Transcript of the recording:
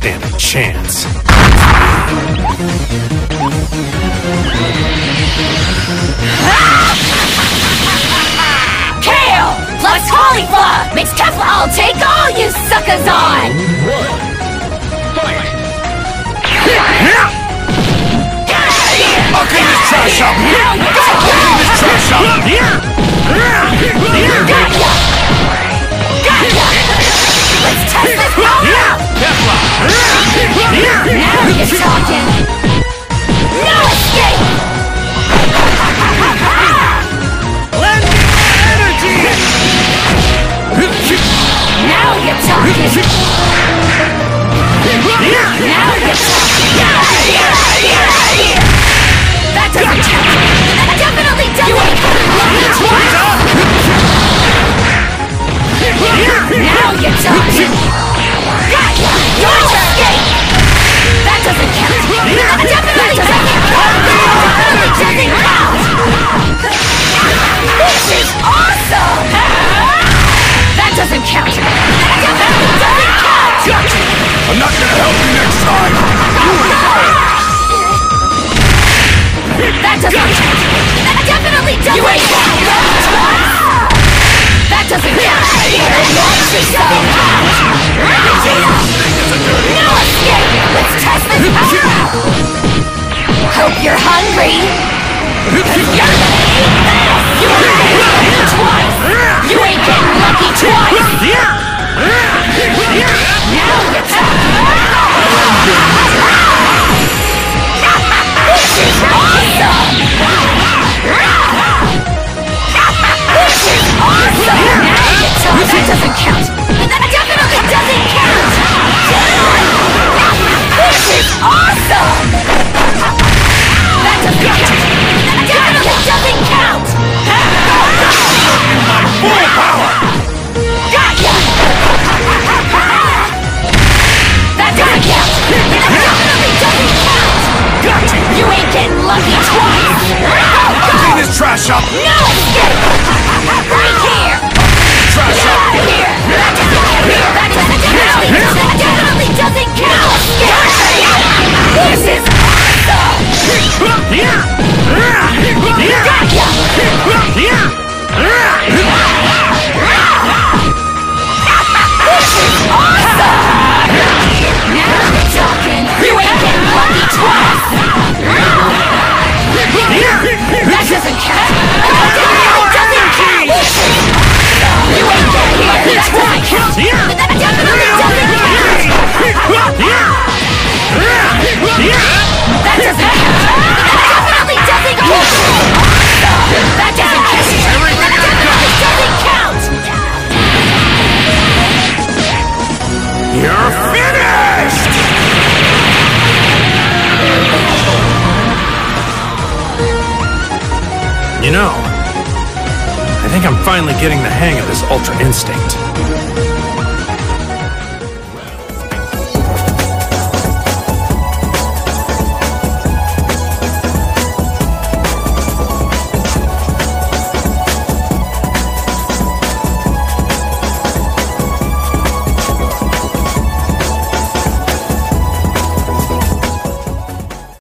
stand a chance. Kale plus cauliflower makes KEFLA. I'll take all you suckers on! I'll clean this trash up! I'll clean this trash up! Gotcha! Gotcha! Let's test this power out! KEFLA! Now you're talking! No escape! Lend me more energy! Now you're talking! Now you're talking! That doesn't count! That definitely doesn't count! Now you're talking! Gotcha! Your escape! That doesn't count! That definitely doesn't count! That definitely doesn't count! This is awesome! That doesn't count! That definitely doesn't count! Gotcha! I'm not gonna help you next time! That doesn't count! That definitely doesn't count! That doesn't count! Launch yourself out! No escape! Let's test this power out! Hope you're hungry! Cause you're gonna eat this! You ain't getting lucky twice! You ain't getting lucky twice! Now you're This is awesome! This is awesome! Now you're talking! That doesn't count! That definitely doesn't count! This is awesome! That doesn't count! That definitely doesn't count! In my full power! Gotcha! That doesn't count! That definitely doesn't count! Gotcha! You ain't getting lucky twice! I'll clean this trash up! No escape! Right here! Trash Get up! out of here! That definitely doesn't count! This is awesome! Gotcha! This is awesome! Now you're talking! You ain't getting lucky twice! That doesn't count! That definitely doesn't count! You ain't getting lucky twice! That definitely doesn't count! That doesn't count! That definitely doesn't count! That doesn't count! That definitely doesn't count! You're finished! You know, I think I'm finally getting the hang of this Ultra Instinct.